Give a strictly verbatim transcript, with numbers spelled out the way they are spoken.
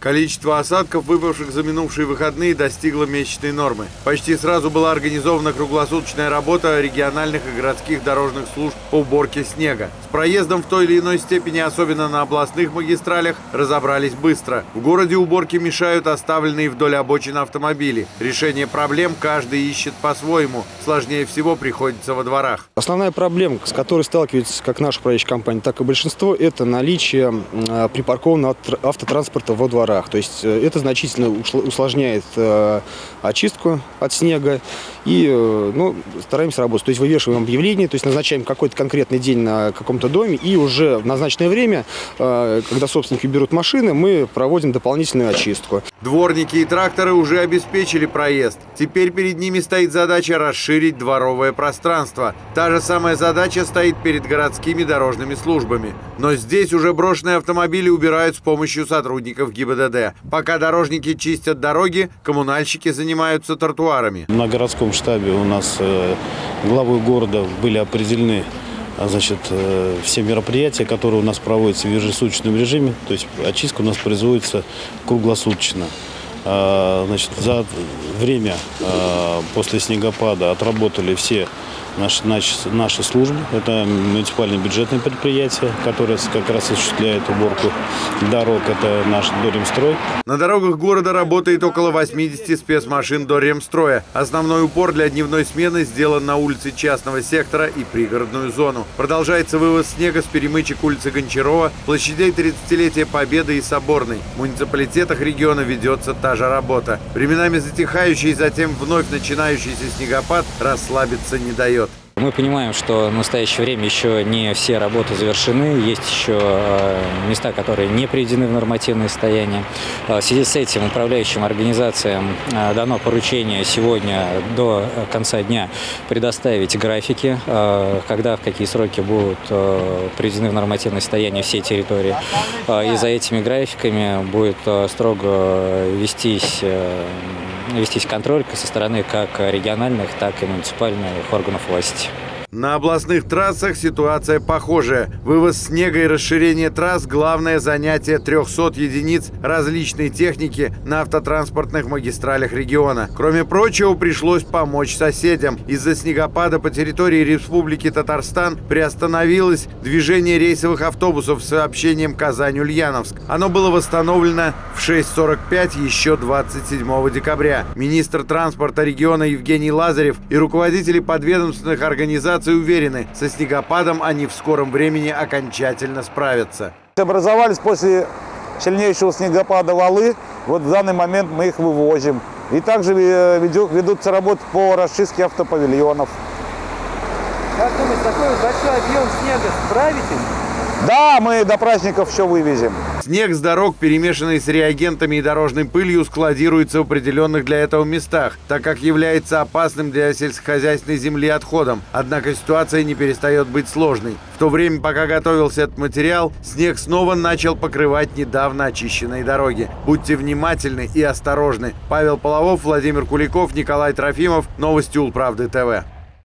Количество осадков, выпавших за минувшие выходные, достигло месячной нормы. Почти сразу была организована круглосуточная работа региональных и городских дорожных служб по уборке снега. С проездом в той или иной степени, особенно на областных магистралях, разобрались быстро. В городе уборке мешают оставленные вдоль обочин автомобили. Решение проблем каждый ищет по-своему. Сложнее всего приходится во дворах. Основная проблема, с которой сталкивается как наша управляющая компания, так и большинство, это наличие припаркованного автотранспорта во дворах. То есть это значительно усложняет э, очистку от снега и э, ну, стараемся работать. То есть вывешиваем объявление, то есть назначаем какой-то конкретный день на каком-то доме, и уже в назначенное время, э, когда собственники берут машины, мы проводим дополнительную очистку. Дворники и тракторы уже обеспечили проезд. Теперь перед ними стоит задача расширить дворовое пространство. Та же самая задача стоит перед городскими дорожными службами. Но здесь уже брошенные автомобили убирают с помощью сотрудников ГИБДД. Пока дорожники чистят дороги, коммунальщики занимаются тротуарами. На городском штабе у нас э, главой города были определены значит, э, все мероприятия, которые у нас проводятся в ежесуточном режиме. То есть очистка у нас производится круглосуточно. Э, значит, за время э, после снегопада отработали все Наши, наши, наши службы. Это муниципальное бюджетное предприятие, которое как раз осуществляет уборку дорог. Это наш Доремстрой. На дорогах города работает около восьмидесяти спецмашин Доремстроя. Основной упор для дневной смены сделан на улице частного сектора и пригородную зону. Продолжается вывоз снега с перемычек улицы Гончарова, площадей тридцатилетия Победы и Соборной. В муниципалитетах региона ведется та же работа. Временами затихающий, затем вновь начинающийся снегопад расслабиться не дает. Мы понимаем, что в настоящее время еще не все работы завершены, есть еще места, которые не приведены в нормативное состояние. В связи с этим управляющим организациям дано поручение сегодня до конца дня предоставить графики, когда, в какие сроки будут приведены в нормативное состояние все территории. И за этими графиками будет строго вестись, вестись контроль со стороны как региональных, так и муниципальных органов власти. На областных трассах ситуация похожая. Вывоз снега и расширение трасс – главное занятие трёхсот единиц различной техники на автотранспортных магистралях региона. Кроме прочего, пришлось помочь соседям. Из-за снегопада по территории Республики Татарстан приостановилось движение рейсовых автобусов с сообщением Казань-Ульяновск. Оно было восстановлено в шесть сорок пять еще двадцать седьмого декабря. Министр транспорта региона Евгений Лазарев и руководители подведомственных организаций уверены, со снегопадом они в скором времени окончательно справятся. Образовались после сильнейшего снегопада валы. Вот в данный момент мы их вывозим. И также ведутся работы по расчистке автопавильонов. Как думаете, такой большой объем снега справитесь? Да, мы до праздников все вывезем. Снег с дорог, перемешанный с реагентами и дорожной пылью, складируется в определенных для этого местах, так как является опасным для сельскохозяйственной земли отходом. Однако ситуация не перестает быть сложной. В то время, пока готовился этот материал, снег снова начал покрывать недавно очищенные дороги. Будьте внимательны и осторожны. Павел Половов, Владимир Куликов, Николай Трофимов. Новости Улправды ТВ.